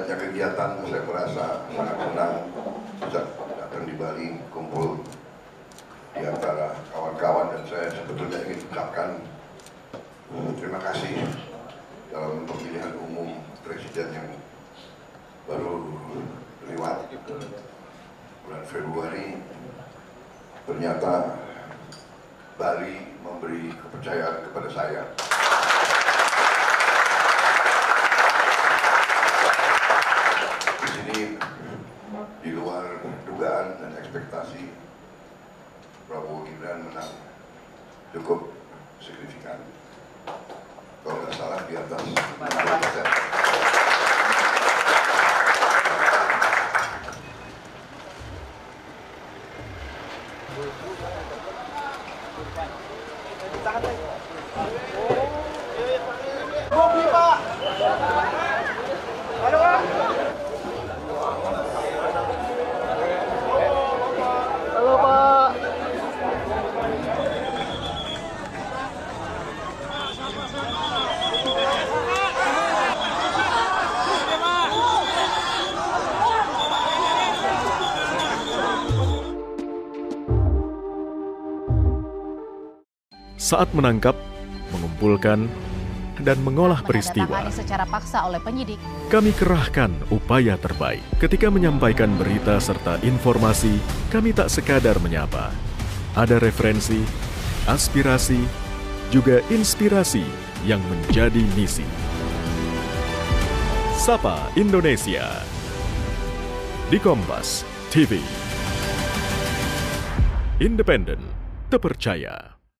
banyak kegiatan, saya merasa sangat senang bisa datang di Bali, kumpul di antara kawan-kawan, dan saya sebetulnya ingin ucapkan terima kasih dalam pemilihan umum presiden yang baru lewat bulan Februari. Ternyata Bali memberi kepercayaan kepada saya. Di sini, di luar dugaan dan ekspektasi, Prabowo Gibran menang cukup signifikan. Kalau nggak salah di atas 60%. Halo Pak. Saat menangkap, mengumpulkan, dan mengolah peristiwa, secara paksa oleh penyidik. kami kerahkan upaya terbaik. Ketika menyampaikan berita serta informasi, kami tak sekadar menyapa. Ada referensi, aspirasi, juga inspirasi yang menjadi misi. Sapa Indonesia di Kompas TV. Independen, terpercaya.